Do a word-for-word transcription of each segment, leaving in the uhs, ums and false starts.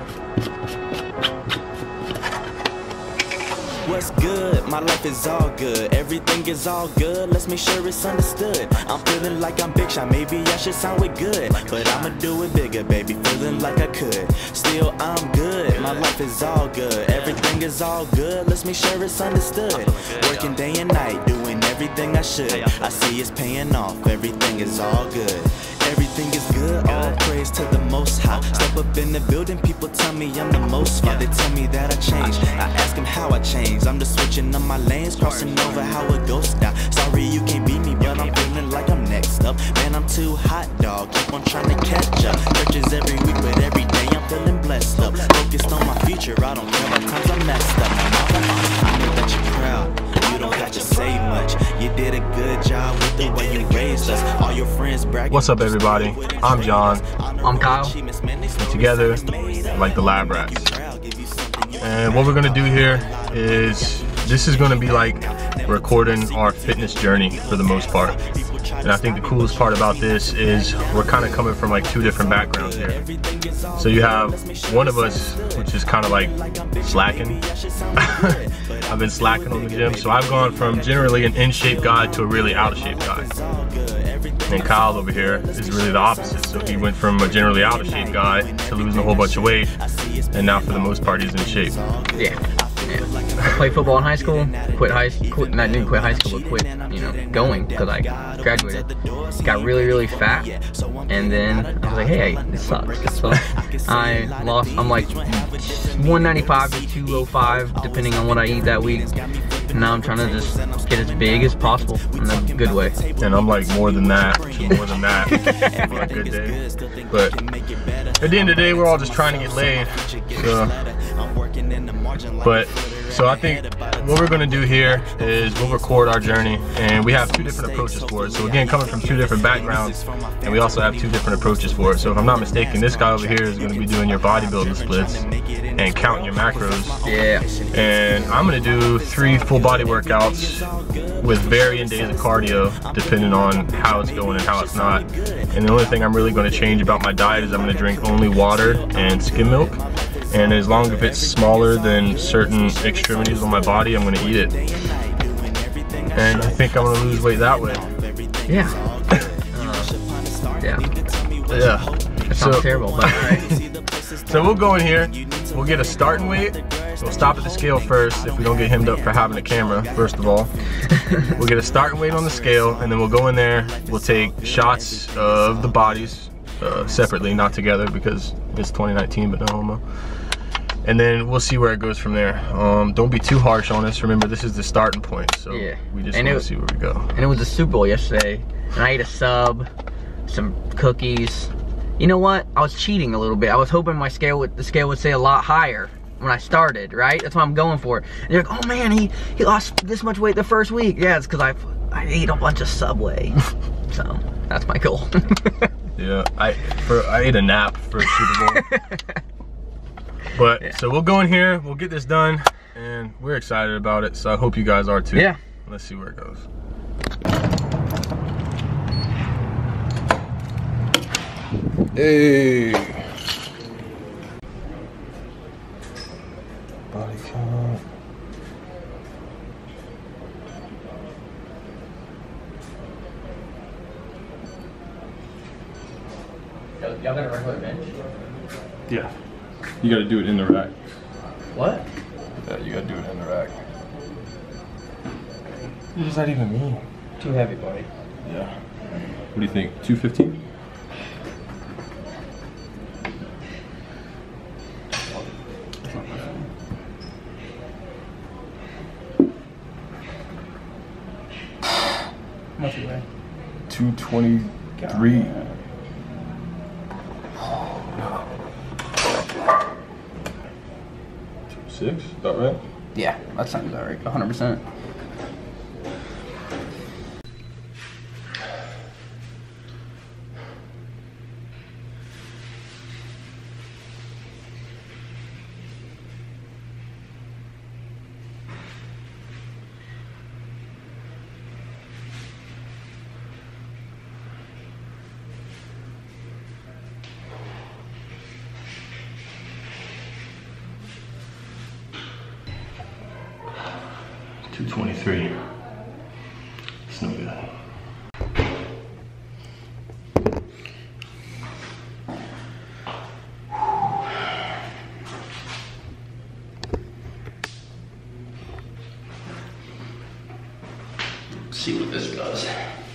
What's good? My life is all good. Everything is all good. Let's make sure it's understood. I'm feeling like I'm Big Shot. Maybe I should sound it good, but I'ma do it bigger, baby. Feeling like I could. Still, I'm good. My life is all good. Everything is all good. Let's make sure it's understood. Working day and night, doing everything I should. I see it's paying off. Everything is all good. Everything is good, all praise to the Most High. Step up in the building, people tell me I'm the most fly. They tell me that I changed, I ask them how I changed. I'm just switching up my lanes, crossing over how a ghost die. Sorry you can't beat me, but I'm feeling like I'm next up. Man, I'm too hot, dog, keep on trying to catch up. Churches every week, but every day I'm feeling blessed up. Focused on my future, I don't care what times I messed up. I know that you're proud, you don't have to say much. You did a good job with the way you raised us. All your friends bragging. What's up, everybody? I'm John. I'm Kyle. And together, like the Lab Rats. And what we're gonna do here is, this is gonna be like recording our fitness journey for the most part. And I think the coolest part about this is we're kind of coming from like two different backgrounds here. So you have one of us, which is kind of like slacking. I've been slacking on the gym, so I've gone from generally an in-shape guy to a really out-of-shape guy. And Kyle over here is really the opposite. So he went from a generally out-of-shape guy to losing a whole bunch of weight, and now for the most part he's in shape. Yeah. Yeah. I played football in high school, quit high school, not didn't quit high school, but quit, you know, going because I graduated. Got really, really fat, and then I was like, hey, this sucks. So I lost, I'm like one ninety-five to two oh five, depending on what I eat that week. And now I'm trying to just get as big as possible in a good way. And I'm like more than that, to more than that for a good day. But at the end of the day, we're all just trying to get laid. So, but so I think what we're gonna do here is we'll record our journey, and we have two different approaches for it. So again, coming from two different backgrounds, and we also have two different approaches for it. So if I'm not mistaken, this guy over here is gonna be doing your bodybuilding splits and counting your macros. Yeah. And I'm gonna do three full body workouts with varying days of cardio, depending on how it's going and how it's not. And the only thing I'm really gonna change about my diet is I'm gonna drink only water and skim milk. And as long as it's smaller than certain extremities on my body, I'm gonna eat it. And I think I'm gonna lose weight that way. Yeah. Uh, yeah. Yeah. That sounds so, terrible, but alright. So we'll go in here, we'll get a starting weight. We'll stop at the scale first if we don't get hemmed up for having a camera, first of all. We'll get a starting weight on the scale, and then we'll go in there, we'll take shots of the bodies uh, separately, not together, because it's twenty nineteen, but no homo. And then we'll see where it goes from there. Um, don't be too harsh on us. Remember, this is the starting point, so yeah. we just want to see where we go. And it was the Super Bowl yesterday, and I ate a sub, some cookies. You know what? I was cheating a little bit. I was hoping my scale would, the scale would say a lot higher when I started, right? That's what I'm going for. And you're like, oh man, he, he lost this much weight the first week. Yeah, it's because I I ate a bunch of Subway. So, that's my goal. Yeah, I for I ate a nap for Super Bowl. But yeah. So we'll go in here, we'll get this done, and we're excited about it. So I hope you guys are too. Yeah. Let's see where it goes. Hey. Body count. Y'all got a regular bench? Yeah. You gotta do it in the rack. What? Yeah, you gotta do it in the rack. What does that even mean? Too heavy, buddy. Yeah. What do you think? two fifteen? How much you weigh? two twenty-three. Six? Is that right? Yeah, that sounds alright. one hundred percent. two twenty-three. It's no good. Let's see what this does.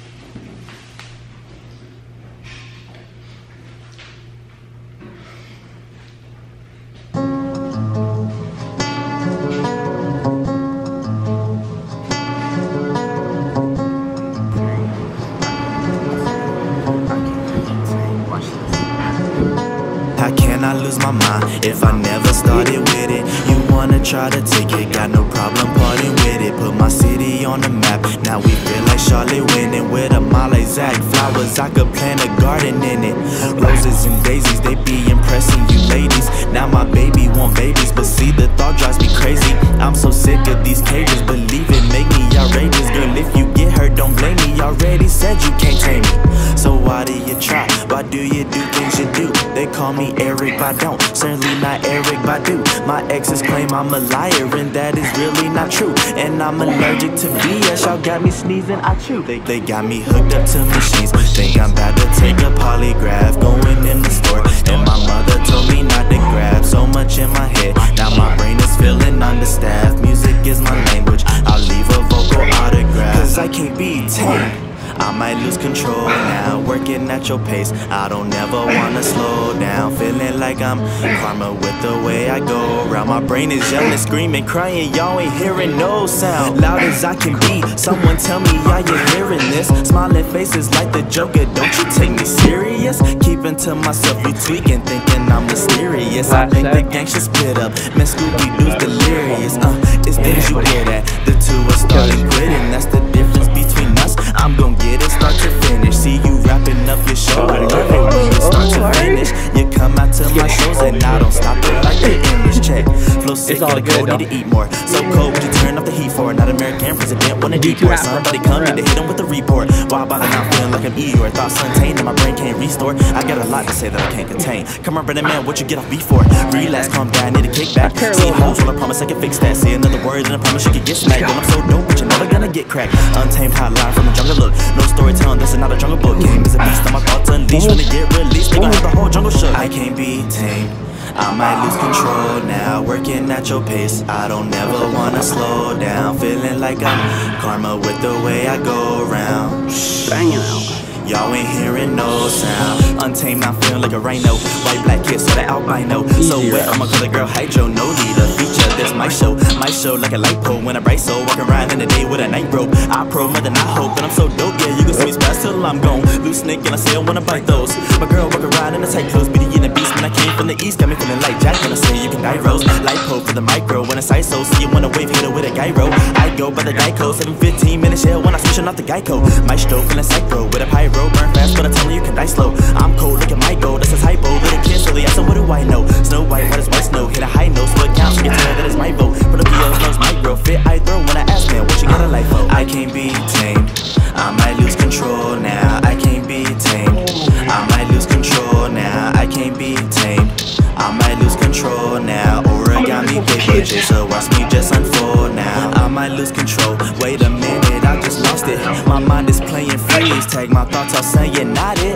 How can I lose my mind if I never started with it? You wanna try to take it, got no problem parting with it. Put my city on the map, now we feel like Charlotte winning. With a mile like Zach, flowers, I could plant a garden in it. Roses and daisies, they be impressing you ladies. Now my baby want babies, but see the thought drives me crazy. I'm so sick of these cages, believe it, make me outrageous. Girl, if you get hurt, don't blame me, already said you can't tame me. So why do you try? Why do you do things you do? They call me Eric, but I don't, certainly not Eric Badu. My exes claim I'm a liar, and that is really not true. And I'm allergic to B S, y'all got me sneezing, I chew. They, they got me hooked up to machines, think I'm about to take a polygraph. Going in the store, and my mother told me not to grab. So much in my head, now my brain is feeling understaffed. Music is my language, I'll leave a vocal autograph. Cause I can't be tamed, I might lose control now, working at your pace. I don't ever wanna slow down, feeling like I'm karma with the way I go around. My brain is yelling, screaming, crying, y'all ain't hearing no sound. Loud as I can be, someone tell me are you hearing this? Smiling faces like the Joker, don't you take me serious? Keeping to myself, you tweaking, thinking I'm mysterious. I think the gang should split up, man, Scooby-Doo's delirious. Uh, it's things you get at, the two are starting quitting. That's the difference between us, I'm gon' get it start to finish. See you wrapping up your show, I love it when you start to finish. You come out to my shows and I don't stop it like the English check. Flow sick, gotta go, need to eat more. So cold, would you turn off the heat for? Not American president, wanna deport. Somebody come, need to hit him with a report. Why bother now, feeling like I'm Eeyore? Thoughts untamed and my brain can't restore. I got a lot to say that I can't contain. Come on, Brandon, man, what you get off beef for? Relax, calm down, need a kickback. See hoes, well I promise I can fix that. Say another word and I promise you can get smacked. Well, I'm so dope, but you're never gonna get cracked. Untamed hotline from the jungle, look. No storytelling, this is not a jungle book. Game is a beast, on my thoughts unleashed. When they get released, they gon' have the whole jungle shook. I can't be tamed, I might lose control now, working at your pace. I don't ever wanna slow down, feeling like I'm karma with the way I go around. Banging out. Y'all ain't hearing no sound. Untamed, I'm feeling like a rhino. White, black kids, so that albino. So wet, I'ma call the girl Hydro. No leader, feature, this my show. My show like a light pole when I bright soul. Walk around in the day with a night rope. I pro more than I hope, and I'm so dope. Yeah, you can see me splash till I'm gone. Loose snake and I say I wanna bite those. My girl walk around in the tight clothes. Beauty in the beast when I came from the east. Got me feeling like Jack when I say you can die rose. Light pole for the micro when it's I S O. See you wanna wave hitter with a gyro. I go by the Geico. seven fifteen minutes here when I switching off the Geico. My stove feeling psycho with a pyro. Burn fast, but I tell you you can die slow. I'm cold, look at my goal, that's a typo. Little kid silly, I said what do I know? Snow White, what is white snow? Hit a high note, so it counts, you can tell that is my vote. Put up your nose, micro, fit, I throw when I ask man, what you got a life for? I can't be tamed, I might lose control now. I can't be tamed, I might lose control now. I can't be tamed, I might lose control now. Origami paper chase, so watch me just unfold now. I might lose control, wait a minute, I just lost it. My mind is playing freeze, tag my thoughts, I'll say you're not it.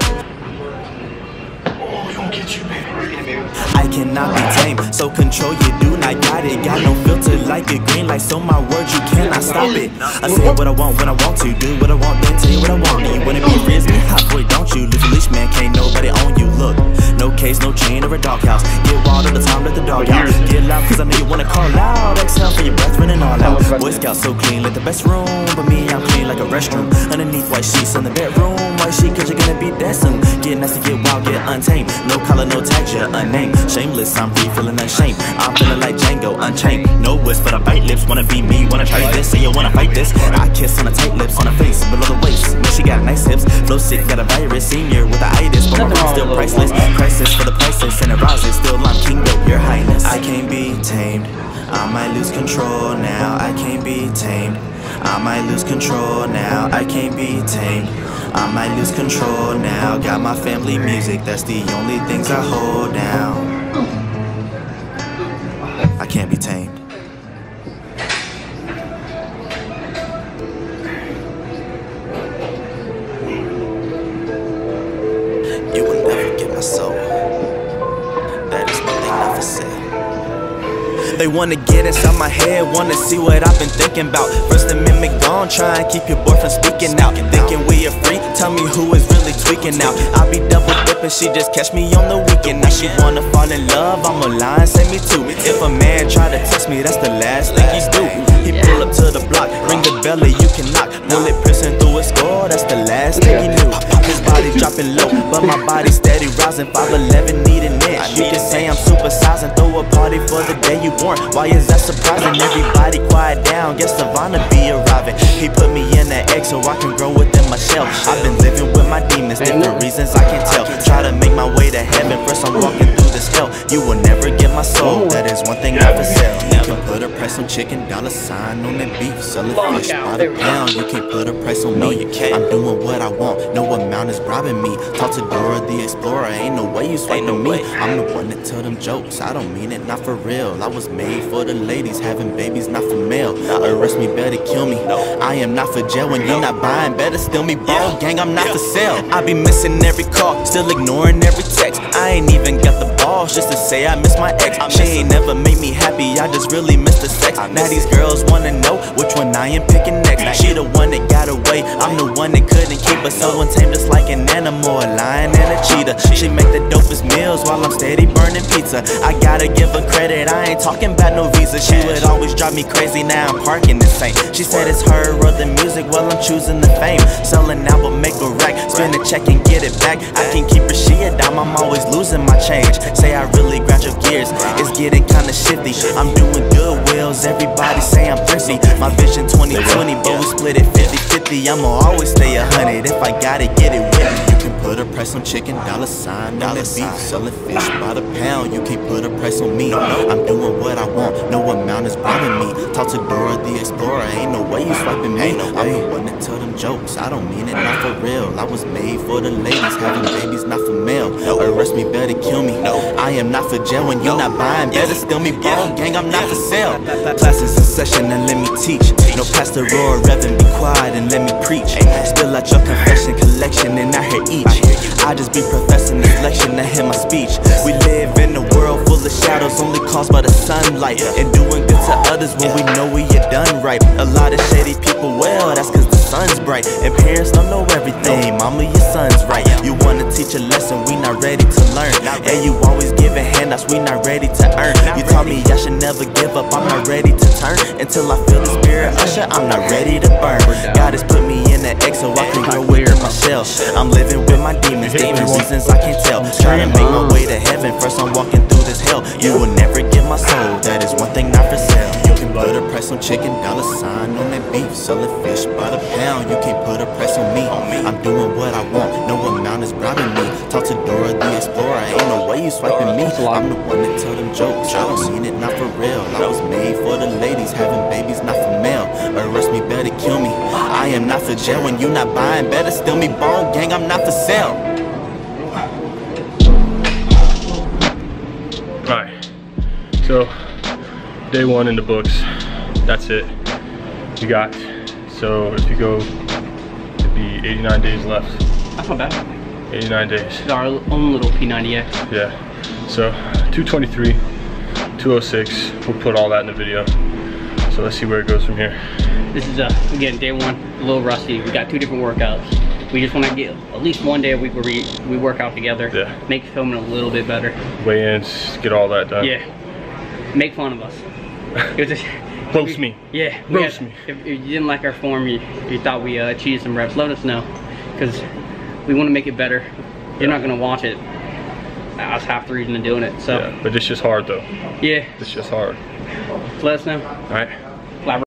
I cannot be tamed, so control you do not got it. Got no filter like a green light, so my words you cannot stop it. I say what I want when I want to, do what I want, then tell you what I want. You wanna be frisbee, hot boy, don't you? Lose a leash, man, can't nobody own you. Look, no case, no chain, or a doghouse. Get wild all the time, let the dog out. Get loud, cause I know you wanna call out. Exhale for your breath, running all out. Boy Scout so clean, like the best room, but me, I'm clean like a restroom. Underneath white sheets in the bedroom, white sheet, cause you're gonna be that soon. Get nasty, get wild, get untamed. No collar, no tags, you're unnamed. Shameless, I'm free, feeling ashamed. I'm feeling like Django, unchained. No wish, but I bite lips. Wanna be me, wanna try this, say you wanna fight this. I kiss on the tight lips, on her face, below the waist. Man, she got nice hips. Flow sick, got a virus. Senior with the itis, but my rhyme's still priceless. Crisis for the priceless, and it rises. Still, I'm king, though, your highness. I can't be tamed, I might lose control now. I can't be tamed, I might lose control now. I can't be tamed, I might lose control now. Got my family music, that's the only things I hold down. I can't be tamed. They wanna get inside my head, wanna see what I've been thinking about. First Amendment gone, try and keep your boy from speaking out. Thinking we are free, tell me who is really tweaking out. I be double dipping, she just catch me on the weekend. Now she wanna fall in love, I'm a line, say me too. If a man try to test me, that's the last thing he do. He pull up to the block, ring the belly, you can knock. Bullet pressing through a score, that's the last thing he knew. His body dropping low, but my body steady rising. five eleven need an inch. You can say I'm supersizing, throw a party for the day you born. Why is that surprising? Everybody quiet down, guess Savannah be arriving. He put me in that egg so I can grow within my shell. I've been living with my demons, different reasons I can tell. Try to make my way to heaven, first I'm walking through this hell. You will never get my soul, that is one thing I for sale. You can put a price on chicken, dollar sign on that beef. Sell it fish by the pound, you can't put a price on me. I'm doing what I want, no amount is bribing me. Talk to Dora the Explorer, ain't no way you swiping me. I'm the one that tell them jokes, I don't mean it, not for real. I was made for the ladies, having babies, not for male. Arrest me, better kill me. I am not for jail, when you're not buying, better steal me. Ball gang, I'm not for sale. I be missing every call, still ignoring every text. I ain't even got the balls just to say I miss my ex. She ain't never made me happy, I just really miss the sex. Now these girls wanna know which one I am picking next. She the one that got away, I'm the one that couldn't keep her. So untamed just like an animal, a lion and a cheetah. She make the dopest meals while I'm steady burning pizza. I gotta give her credit, I ain't talking about no visa. She would always drive me crazy, now I'm parking insane. She said it's her or the music, well I'm choosing the fame. Sell an album, make a rack, spend a check and get it back. I can keep her, she a dime, I'm always losing my change. Say I really grind your gears, it's getting kinda shifty. I'm doing good wills, everybody say I'm thrifty. My vision twenty twenty, but we split it fifty fifty. I'ma always stay a hundred, if I gotta get it with me. You can put a price on chicken, dollar sign, dollar beef. Selling fish by the pound, you can't put a price on me. I'm doing what I want, no amount is bribing me. Talk to Dora the Explorer, ain't no way you swiping me. I'm the one that tell them jokes, I don't mean it, not for real. I was made for the ladies, having babies, not for male. Arrest me, better kill me. I am not for jail, when you're not buying, better steal me. Ball gang, I'm not for sale. Classes in session and let me teach. No pastor or reverend, be quiet and let me preach. Spill out your confession collection and I hear each. I just be professing this lecture, not hear my speech. We live in a world full of shadows, only caused by the sunlight. And doing good to others when we know we are done right. A lot of shady people, well, that's cause the sun's bright. And parents don't know everything, mama, your son's right. You wanna teach a lesson, we not ready to learn. And you always giving handouts, we not ready to earn. You taught me I should never give up, I'm not ready to turn. Until I feel the spirit usher, I'm not ready to burn. God has put me in the egg so I can grow within my shell. I'm living with my demons, different reasons I can't tell. Trying to make my way to heaven, first I'm walking through this hell. You will never get my soul, that is one thing not for sale. You can put a price on chicken, dollar sign on that beef. Selling fish by the pound, you can't put a price on me. I'm doing what I want, no amount is bribing me. Talk to Dora the Explorer, ain't no way you swiping me. I'm the one that tell them jokes, I don't mean it, not for real. I was made for the ladies, having babies, not for male. Arrest me, better kill me. I am not for jail, when you not buying, better steal me. Bone gang, I'm not for sale. Alright, so day one in the books, that's it. We got, so if you go, it'd be eighty-nine days left. That's not bad. eighty-nine days. It's our own little P ninety X. Yeah, so two twenty-three, two oh six, we'll put all that in the video. So let's see where it goes from here. This is, uh, again, day one, a little rusty. We got two different workouts. We just want to get at least one day a week where we, we work out together. Yeah. Make filming a little bit better. Weigh-ins, get all that done. Yeah. Make fun of us. It was a, Roast me. Yeah. Roast had, me. If, if you didn't like our form, you, you thought we uh, cheated some reps, let us know. Because we want to make it better. You're yeah. not going to watch it. That's half the reason of doing it. So. Yeah, but it's just hard though. Yeah. It's just hard. Let us know. All right.